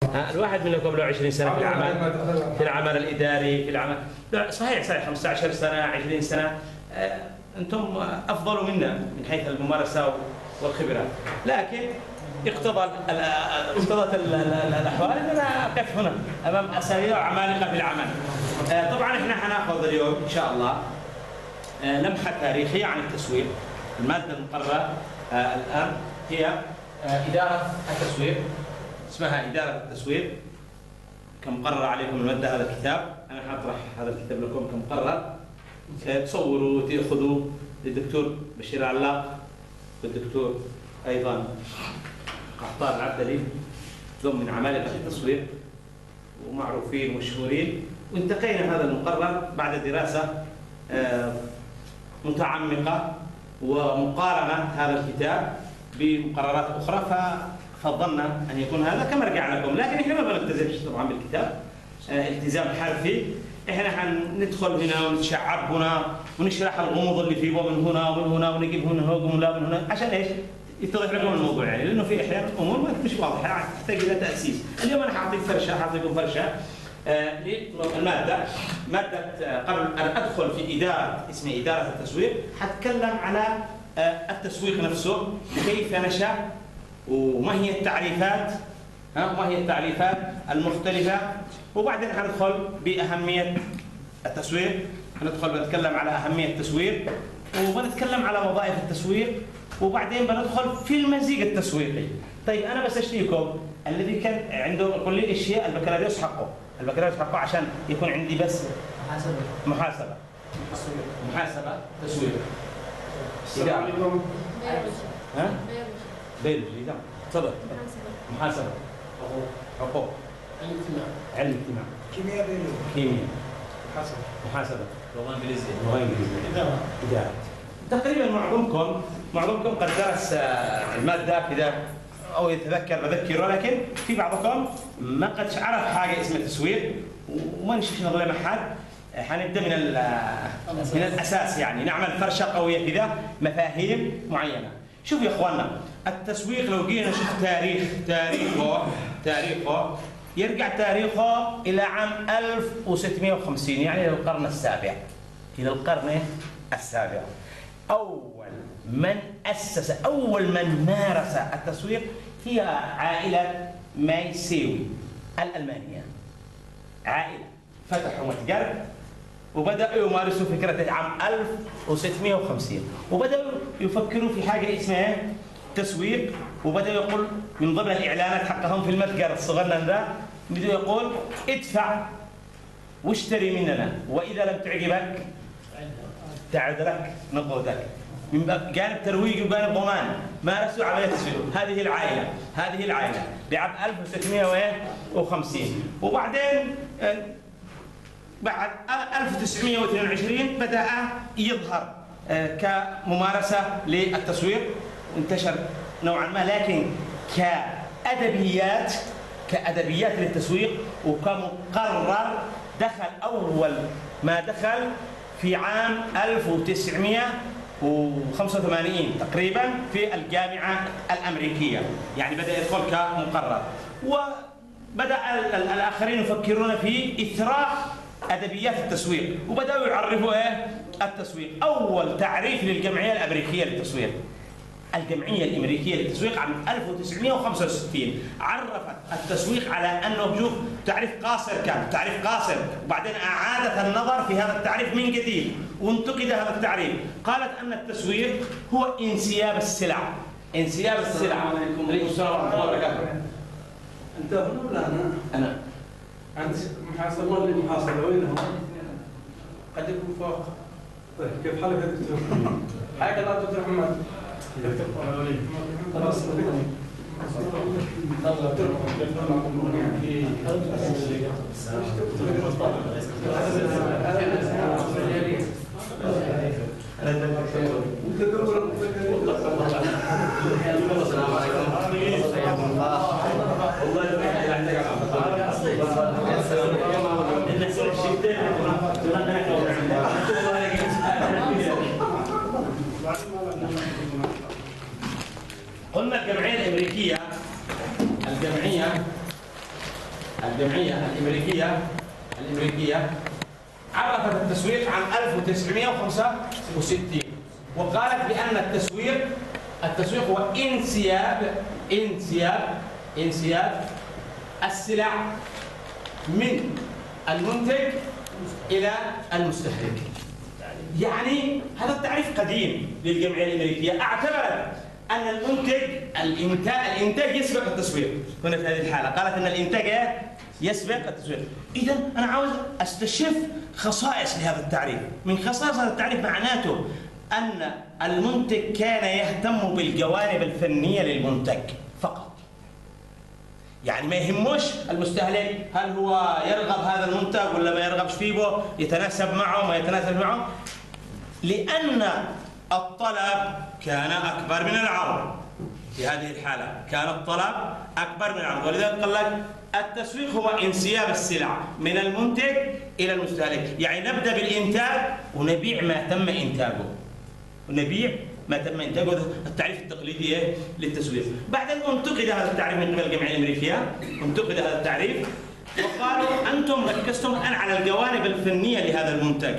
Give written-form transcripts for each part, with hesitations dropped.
الواحد منكم له 20 سنة في العمل، في العمل الإداري، في العمل صحيح 15 سنة 20 سنة، أنتم أفضل منا من حيث الممارسة والخبرة، لكن اقتضت الأحوال أننا أقف هنا أمام أساتذة وعمالقة في العمل. طبعا احنا حناخذ اليوم إن شاء الله لمحة تاريخية عن التسويق. المادة المقررة الآن هي إدارة التسويق، اسمها إدارة التسويق كمقرر عليكم المادة. هذا الكتاب أنا حأطرح هذا الكتاب لكم كمقرر، تصوروا وتأخذوا للدكتور بشير علاق والدكتور أيضا قحطان العبدلي، ذم من عمالقة التسويق ومعروفين ومشهورين، وانتقينا هذا المقرر بعد دراسة متعمقة ومقارنة هذا الكتاب بمقررات أخرى، ففضلنا أن يكون هذا كما رجع لكم. لكن إحنا ما بنلتزمش طبعا بالكتاب التزام حرفي، إحنا حندخل هنا ونتشعب هنا ونشرح الغموض اللي فيه ومن هنا ومن هنا ونجيب هنا ولا من هنا، عشان إيش؟ يتضح لكم الموضوع يعني، لأنه في أحيانا أمور ما مش واضحة تحتاج إلى تأسيس. اليوم أنا حأعطيك فرشة، حأعطيكم فرشة للمادة. مادة قبل أن أدخل في إدارة اسمها إدارة التسويق، حتكلم على التسويق نفسه، كيف نشأ وما هي التعريفات، ما هي التعريفات المختلفة، وبعدين حندخل بأهمية التسويق، بنتكلم على أهمية التسويق، وبنتكلم على وظائف التسويق، وبعدين بندخل في المزيج التسويقي. طيب أنا بس أشتريكم الذي كان عنده كلية أشياء البكالوريوس حقه، البكالوريوس حقه عشان يكون عندي بس محاسبة تسويق. السلام عليكم. بيولوجي. نعم تفضل. محاسبة، حقوق، علم اجتماع، كيمياء، محاسبة، لغة إنجليزية، إدارة. تقريبا معظمكم قد درس المادة كذا أو يتذكر بذكره، لكن في بعضكم ما قد عرف حاجة اسمها تسويق وما نشوفش نظلم أحد. حنبدأ من الأساس، يعني نعمل فرشة قوية كذا، مفاهيم معينة. شوف يا إخواننا، التسويق لو جينا نشوف تاريخه يرجع تاريخه إلى عام 1650، يعني إلى القرن السابع. أول من مارس التسويق هي عائلة مايسيوي الألمانية. عائلة فتحوا متجر وبدأوا يمارسوا فكرة عام 1650، وبدأوا يفكروا في حاجة اسمها تسويق، وبدأوا يقول من ضمن الإعلانات حقهم في المتجر الصغنن ذا، بدأوا يقول ادفع واشتري مننا، وإذا لم تعجبك تعد لك نقودك. من جانب ترويجي وجانب ضمان مارسوا عملية تسويق. هذه العائلة بعام 1650، وبعدين بعد 1922 بدأ يظهر كممارسة للتسويق، انتشر نوعا ما، لكن كأدبيات للتسويق وكمقرر أول ما دخل في عام 1985 تقريبا في الجامعة الأمريكية، يعني بدأ يدخل كمقرر. وبدأ الآخرين يفكرون في إثراء أدبيات التسويق، وبدأوا يعرفوا التسويق. أول تعريف للجمعية الأمريكية للتسويق، الجمعية الأمريكية للتسويق عام 1965 عرفت التسويق على أنه شوف تعريف قاصر، كان تعريف قاصر، وبعدين أعادت النظر في هذا التعريف من جديد وانتقد هذا التعريف. قالت أن التسويق هو انسياب السلع. السلام عليكم ورحمة الله وبركاته. أنت هنا ولا أنا؟ أنا. أنت محاسبة ولا محاسبة؟ وين هو؟ قد يكون فوق. طيب كيف حالك يا دكتور؟ حياك الله دكتور محمد. خلاص قلنا الجمعية الأمريكية الجمعية الأمريكية عرفت التسويق عام 1965 وقالت بأن التسويق هو انسياب السلع من المنتج إلى المستهلك. يعني هذا التعريف قديم للجمعية الأمريكية، اعتبرت أن الإنتاج يسبق التسويق. هنا في هذه الحالة قالت أن الإنتاج يسبق التسويق. إذا أنا عاوز أستشف خصائص لهذا التعريف. من خصائص هذا التعريف معناته أن المنتج كان يهتم بالجوانب الفنية للمنتج فقط. يعني ما يهموش المستهلك هل هو يرغب هذا المنتج ولا ما يرغبش فيه، يتناسب معه ما يتناسب معه، لأن الطلب كان أكبر من العرض. في هذه الحالة كان الطلب أكبر من العرض، ولذلك قال لك التسويق هو انسياب السلع من المنتج إلى المستهلك. يعني نبدأ بالإنتاج ونبيع ما تم إنتاجه. هذا التعريف التقليدي للتسويق. بعدين انتقد هذا التعريف من قبل الجمعية الأمريكية، انتقد هذا التعريف وقالوا أنتم ركزتم الآن على الجوانب الفنية لهذا المنتج.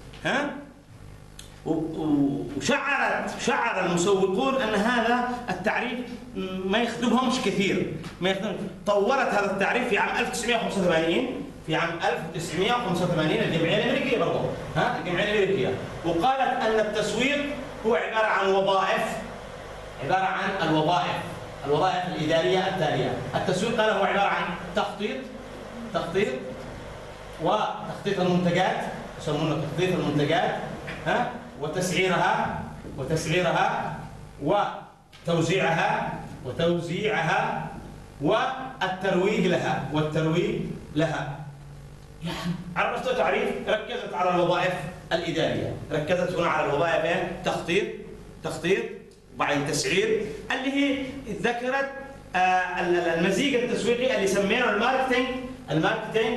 وشعر المسوقون أن هذا التعريف ما يخدمهمش كثير، طورت هذا التعريف في عام 1985. الجمعية الأمريكية برضه الجمعية الأمريكية، وقالت أن التسويق هو عبارة عن الوظائف الإدارية التالية. التسويق قال هو عبارة عن تخطيط وتخطيط المنتجات، يسمونه تخطيط المنتجات، وتسعيرها وتوزيعها والترويج لها. يعني عرفت تعريف ركزت على الوظائف الإدارية، ركزت هنا على الوظائف تخطيط وبعدين تسعير، اللي هي ذكرت المزيج التسويقي اللي سميناه الماركتينج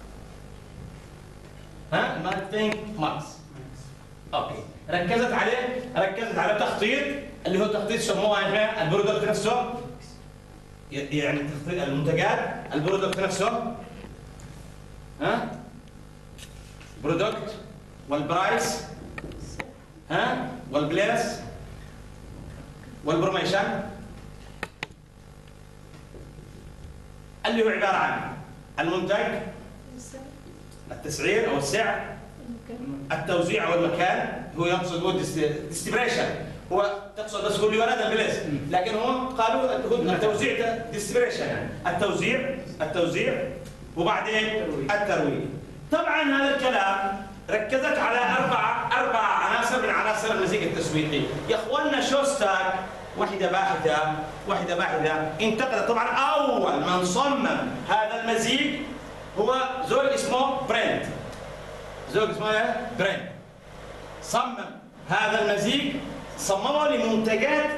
ماكس. اوكي، ركزت على تخطيط، اللي هو تخطيط سموها البرودكت نفسه، يعني تخطيط المنتجات، البرودكت نفسه، برودكت والبرايس، والبليس والبروميشن، اللي هو عبارة عن المنتج، التسعير أو السعر، التوزيع والمكان. هو يقصد ديستريبيوشن، هو تقصد بس هو اللي ورد البليس، لكن هم قالوا التوزيع ديستريبيوشن، التوزيع وبعدين الترويج. طبعا هذا الكلام ركزت على أربع عناصر من عناصر المزيج التسويقي. يا اخواننا شوستاك واحدة باحثة انتقد. طبعا أول من صمم هذا المزيج هو زول اسمه برنت. صمم هذا المزيج، صممه للمنتجات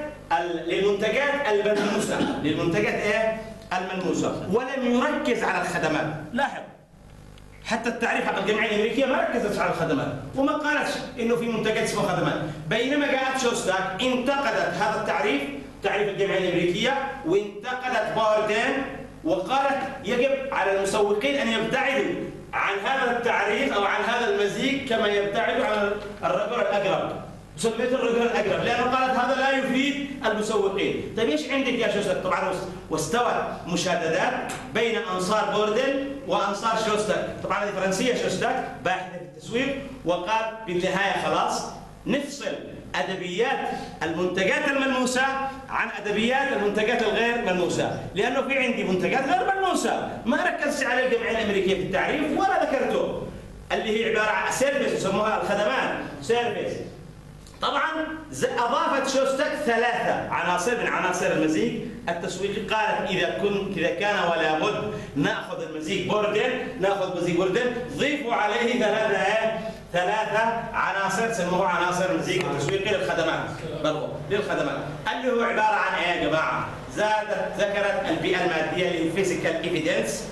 الملموسة، ولم يركز على الخدمات. لاحظ حتى التعريف حق الجمعية الأمريكية ما ركزت على الخدمات وما قالتش إنه في منتجات اسمها خدمات، بينما جاءت شوستاك انتقدت هذا التعريف الجمعية الأمريكية، وانتقدت باردين وقالت يجب على المسوقين أن يبتعدوا عن هذا التعريف أو عن هذا المزيج كما يبتعدوا عن الرجل الأقرب. سميته الرجل الأقرب لأنه قالت هذا لا يفيد المسوقين. طيب ايش عندك يا شوستاك؟ طبعا واستوت مشاددات بين أنصار بوردن وأنصار شوستاك. طبعا هذه فرنسية شوستاك باحثة في التسويق، وقال بالنهاية خلاص نفصل أدبيات المنتجات الملموسة عن أدبيات المنتجات الغير ملموسة، لأنه في عندي منتجات غير ملموسة ما ركزت على الجمعية الأمريكية في التعريف ولا ذكرته، اللي هي عبارة عن سيرفيس يسموها الخدمات سيرفيس. طبعا أضافت شوستاك 3 عناصر من عناصر المزيج التسويقي. قالت إذا كان ولا بد نأخذ مزيج بوردن، ضيفوا عليه 3 عناصر سموها عناصر المزيج التسويقي للخدمات، اللي هو عبارة عن إيه يا جماعة؟ ذكرت البيئة المادية اللي هي الفيزيكال ايفيدنس،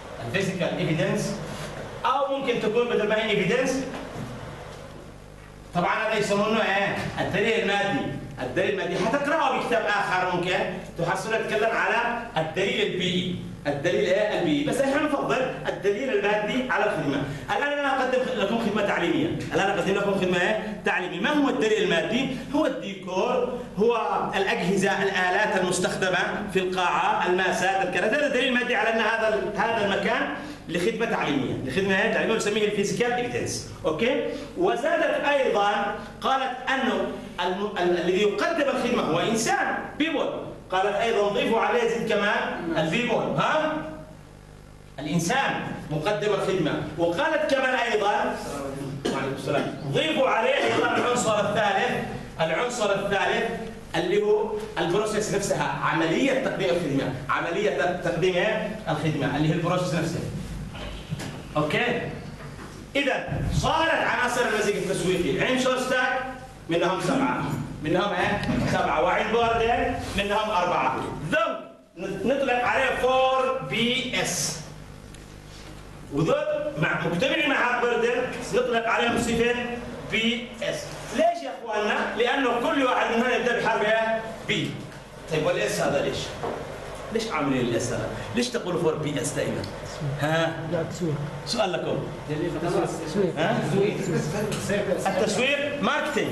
الفيزيكال ايفيدنس، او ممكن تكون بدل ما هي ايفيدنس طبعا هذا يسمونه ايه؟ الدليل المادي. الدليل المادي حتقراه بكتاب اخر ممكن تحصله يتكلم على الدليل البيئي. الدليل ايه؟ البيئي، بس احنا نفضل الدليل المادي على الخدمه. الان انا اقدم لكم خدمه تعليميه، الان اقدم لكم خدمه ايه؟ تعليميه. ما هو الدليل المادي؟ هو الديكور، هو الاجهزه، الالات المستخدمه في القاعه، الماسات، الكراسي، هذا دليل مادي على ان هذا المكان لخدمه تعليميه، لخدمه تعليميه نسميه الفيزيكال ايفيدنس، اوكي؟ وزادت ايضا قالت انه الذي يقدم الخدمه هو انسان، بيبول. قالت ايضا ضيفوا عليه زد كمان البيبول، ها؟ الانسان مقدم الخدمه. وقالت كمان ايضا وعليكم السلام ضيفوا عليه ايضا العنصر الثالث اللي هو البروسيس نفسها، عمليه تقديم الخدمه، عمليه تقديم الخدمه اللي هي البروسيس نفسها. اوكي؟ اذا صارت عناصر المزيج التسويقي عين شوستاك منهم 7، منهم 7، وعين بوردن منهم 4. ذوق نطلق عليه 4BS، وذوق مجتمعين مع بوردن نطلق عليهم 7BS. ليش يا اخواننا؟ لانه كل واحد منهم يبدا بحرف بي. طيب والاس هذا ليش؟ ليش عاملين الاس هذا؟ ليش تقولوا 4BS دائما؟ ها؟ سؤال لكم. ها؟ التسويق ماركتينج.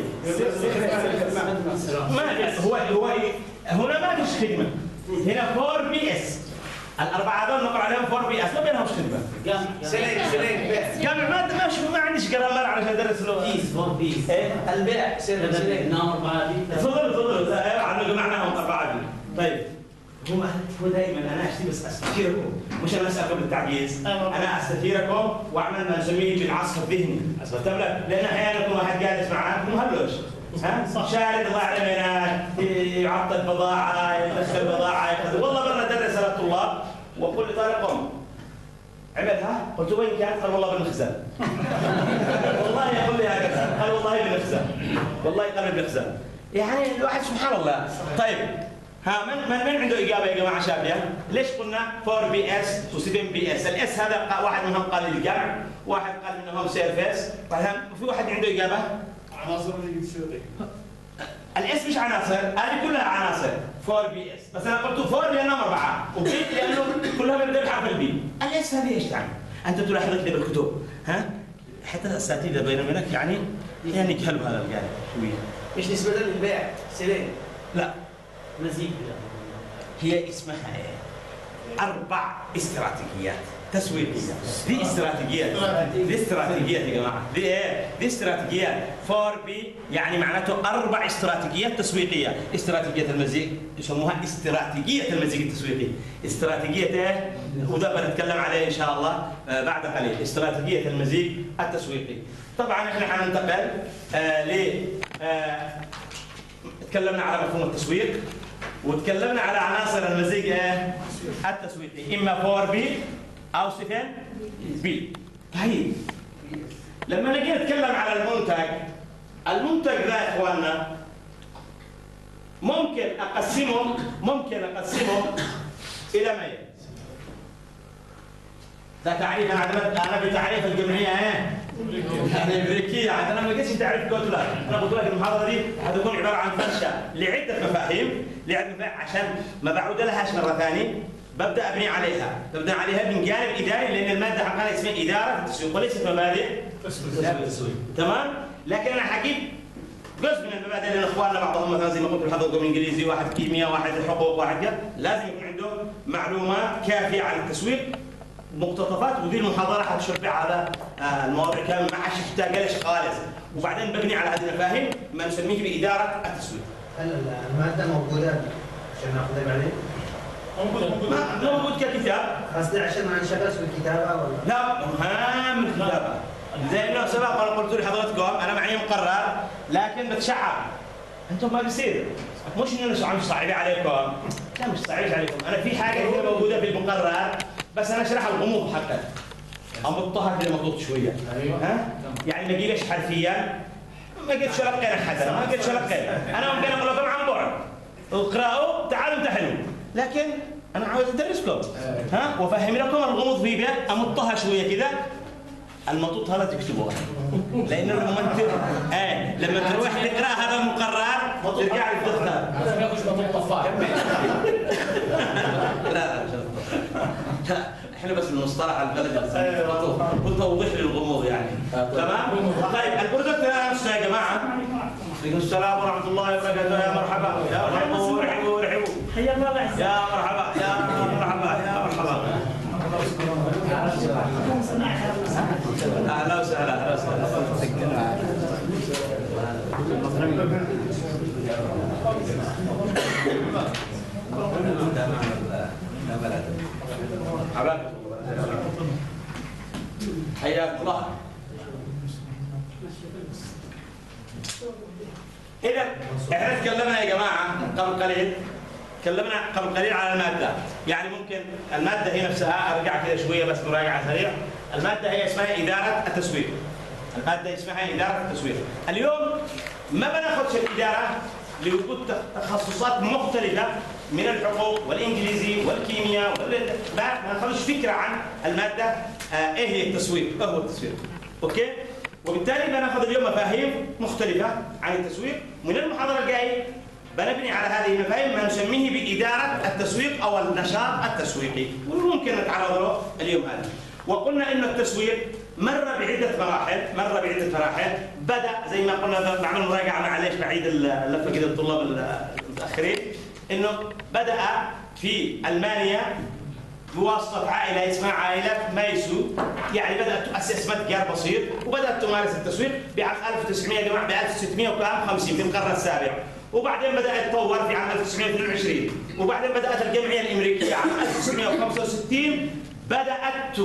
هو هنا ما فيش خدمه. هنا 4BS. الاربعه هذول نقول عليهم 4BS، ما بينهمش خدمه. جامع ما عنديش جرامر علشان ادرس له. بيس 4BS. البيع سلك نام 4B. تفضل عندنا معناهم 4B. طيب هو دائما انا اشتي بس استشيركم، مش انا اسالكم بالتعجيز، انا استشيركم واعمل ما نسميه بالعصف الذهني، لان احيانا يكون واحد جالس معاك مهلوش، ها؟ شارد الله يعلم هناك، يعطل بضاعه، يدخل بضاعه، والله مره درس على الطلاب وقل لطالب قم عملها، قلت وين كان؟ قال والله بالمخزن. والله يقول لي هكذا، قال والله بالمخزن، والله قال بالمخزن. يعني الواحد سبحان الله. طيب ها من عنده اجابه يا جماعه شافيه؟ ليش قلنا 4BS و7BS؟ الاس هذا واحد منهم قال الجمع، واحد قال منهم سيرفيس، وفي واحد عنده اجابه؟ عناصر التسويقيه. الاس مش عناصر، هذه كلها عناصر 4BS، بس انا قلت 4 لانهم 4، وبي لانه كلهم يبدأوا بحرف البي. الاس هذه ايش تعني؟ انت تلاحظ كده بالكتب، ها؟ حتى الاساتذه بينهم هناك يعني يجهلوا هذا الجانب شويه. ايش نسبة للبيع؟ سلين. لا مزيج. هي اسمها ايه؟ 4 استراتيجيات تسويقيه. دي استراتيجيات يا جماعه، دي ايه؟ دي استراتيجيات 4B، يعني معناته 4 استراتيجيات تسويقيه. استراتيجيه المزيج يسموها استراتيجيه المزيج التسويقي. استراتيجيه ايه؟ وده بنتكلم عليه ان شاء الله بعد قليل. استراتيجيه المزيج التسويقي. طبعا احنا حننتقل تكلمنا على مفهوم التسويق، وتكلمنا على عناصر المزيج التسويقي، اما 4B او 7B. طيب لما نجي نتكلم على المنتج ذا يا اخواننا ممكن اقسمه الى ما يلي. ده تعريف انا بتعريف الجمعيه الامريكيه، انا ما قلتش تعريف قلت لك، انا قلت لك المحاضره دي حتكون عباره عن فرشه لعده مفاهيم عشان ما بعود لهاش مره ثانيه ببدا ابني عليها من جانب اداري، لان الماده حقها اسمها اداره التسويق وليست مبادئ التسويق. تمام؟ لكن انا حجيب جزء من المبادئ اللي اخواننا بعضهم مثلا زي ما قلت حضرتكم انجليزي، واحد كيمياء، واحد حقوق، واحد كذا، لازم يكون عنده معلومات كافيه عن التسويق، مقتطفات، ودي المحاضره حتشبع على المواضيع كامله ما عادش تحتاج خالص، وبعدين ببني على هذه المفاهيم ما نسميه باداره التسويق. هل الماده موجوده عشان ناخذها بعدين؟ موجود ككتاب. قصدي عشان ما ننشغلش بالكتابه ولا؟ لا مهم الكتابه. زي انه سبق انا قلت لحضرتكم انا معي مقرر لكن بتشعب. انتم ما بيصير، مش انه عم صعب عليكم، لا مش صعب عليكم، انا في حاجه هنا موجوده في المقرر بس انا اشرح الغموض حقها. امطها كده مضبوط شويه. ها؟ يعني ما اجيلش حرفيا، ما قلتش لقينا حدا، ما قلتش لقينا، انا ممكن اقول لكم عن بعد. اقرأوا تعالوا امتحنوا، لكن انا عاوز ادرسكم ها وافهم لكم الغموض في بيت، امطها شويه كده، المطوط هذا تكتبوها لانه لما انت لما تروح تقرا هذا المقرر ترجع لي تختار. لا احنا بس المصطلح البلدي وتوضيح للغموض يعني. تمام؟ طيب البرودكت نفسه يا جماعه. عليكم السلام ورحمه الله وبركاته. يا مرحبا يا مرحبا ورحبوا حياك الله يا مرحبا يا مرحبا يا مرحبا. اهلا وسهلا اهلا وسهلا. حياك الله. إذا احنا تكلمنا يا جماعة قبل قليل على المادة، يعني ممكن المادة هي نفسها أرجع كده شوية بس مراجعة سريعة. المادة هي اسمها إدارة التسويق. المادة اسمها إدارة التسويق. اليوم ما بناخذش الإدارة لوجود تخصصات مختلفة من الحقوق والإنجليزي والكيمياء ما ناخذش فكرة عن المادة إيه هي التسويق، إيه هو التسويق. أوكي؟ وبالتالي بناخذ اليوم مفاهيم مختلفة عن التسويق. من المحاضرة الجاية بنبني على هذه المفاهيم ما نسميه بإدارة التسويق أو النشاط التسويقي، وممكن نتعرض له اليوم هذا. وقلنا إنه التسويق مر بعدة مراحل. بدأ زي ما قلنا بعمل مراجعة معلش بعيد اللفة كده الطلاب المتأخرين، إنه بدأ في ألمانيا بواسطة عائلة اسمها عائلة مايسو، يعني بدأت تؤسس متجر بسيط وبدأت تمارس التسويق بعام 1900 يا جماعة ب 1650 في القرن السابع، وبعدين بدأت تتطور في عام 1922، وبعدين بدأت الجمعية الأمريكية عام 1965 بدأت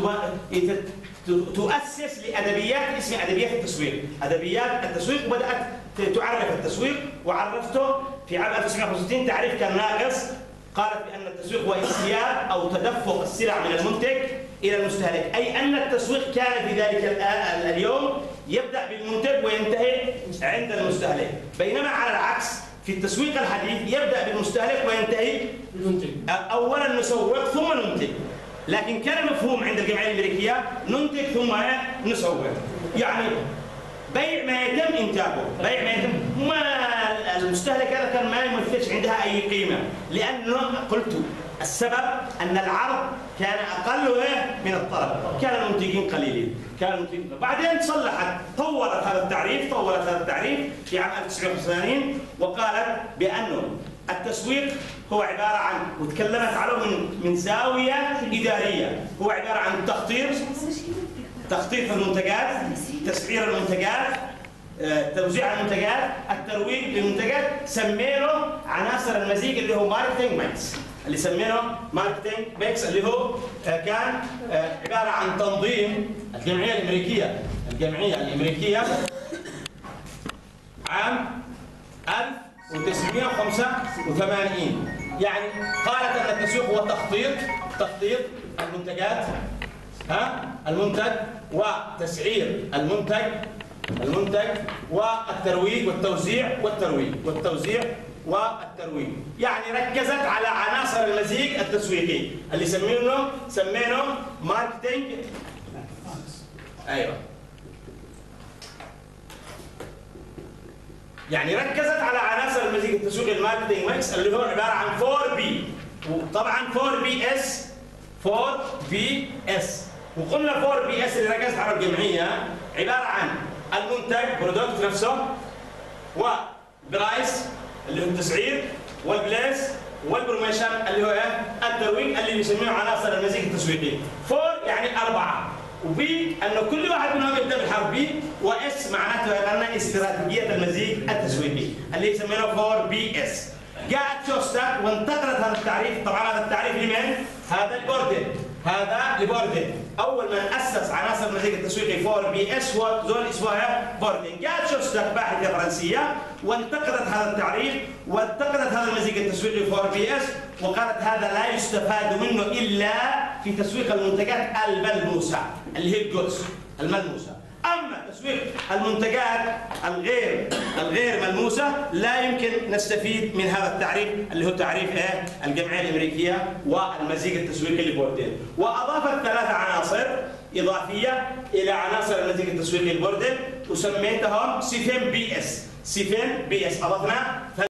تؤسس لأدبيات اسمها أدبيات التسويق، وبدأت تعرف التسويق، وعرفته في عام 1965 تعريف كان ناقص. قالت بأن التسويق هو انسياب أو تدفق السلع من المنتج إلى المستهلك، أي أن التسويق كان في ذلك اليوم يبدأ بالمنتج وينتهي عند المستهلك، بينما على العكس في التسويق الحديث يبدأ بالمستهلك وينتهي بالمنتج. أولا نسوق ثم ننتج، لكن كان مفهوم عند الجمعية الأمريكية ننتج ثم نسوق، يعني بيع ما يتم إنتاجه، بيع ما يتم ما المستهلك هذا كان ما يمثلش عندها أي قيمة، لأنه قلت السبب أن العرض كان أقل من الطلب، كان المنتجين قليلين، بعدين طورت هذا التعريف في عام 1985 وقالت بأنه التسويق هو عبارة عن، وتكلمت عنه من زاوية إدارية، هو عبارة عن تخطيط المنتجات، تسعير المنتجات، توزيع المنتجات، الترويج للمنتجات، سميناه عناصر المزيج اللي هو ماركتينج ميكس، اللي هو كان عبارة عن تنظيم الجمعية الأمريكية عام 1985، يعني قالت أن التسويق هو تخطيط المنتجات، المنتج وتسعير المنتج والترويج والتوزيع والترويج، يعني ركزت على عناصر المزيج التسويقي اللي سميناه ماركتينج. ايوه، يعني ركزت على عناصر المزيج التسويقي الماركتينج ميكس اللي هو عباره عن 4B، وطبعا 4BS، وقلنا 4BS اللي ركزت على الجمعيه عباره عن المنتج برودكت نفسه، وبرايس اللي هو التسعير، والبليس، والبروميشن اللي هو الترويج اللي بيسموه عناصر المزيج التسويقي. 4 يعني 4، وبي انه كل واحد منهم يبدا بالحرف بي، واس معناته ان استراتيجيه المزيج التسويقي اللي يسمونه 4BS. جاءت شوستك وانتقلت هذا التعريف، طبعا هذا التعريف لمن؟ هذا لبوردن، اول من اسس عناصر المزيج التسويقي 4BS هو زول اسمها بوردن. جاءت شوستك باحثه فرنسيه وانتقدت هذا التعريف وانتقدت هذا المزيج التسويقي 4BS، وقالت هذا لا يستفاد منه الا في تسويق المنتجات الملموسه اللي هي الجودز الملموسه. أما تسويق المنتجات الغير ملموسة لا يمكن نستفيد من هذا التعريف اللي هو تعريف الجمعية الأمريكية والمزيج التسويقي لبوردن. وأضافت 3 عناصر إضافية إلى عناصر المزيج التسويقي لبوردن، وسميتها هون سيفين بي اس. سيفين بي اس اضفنا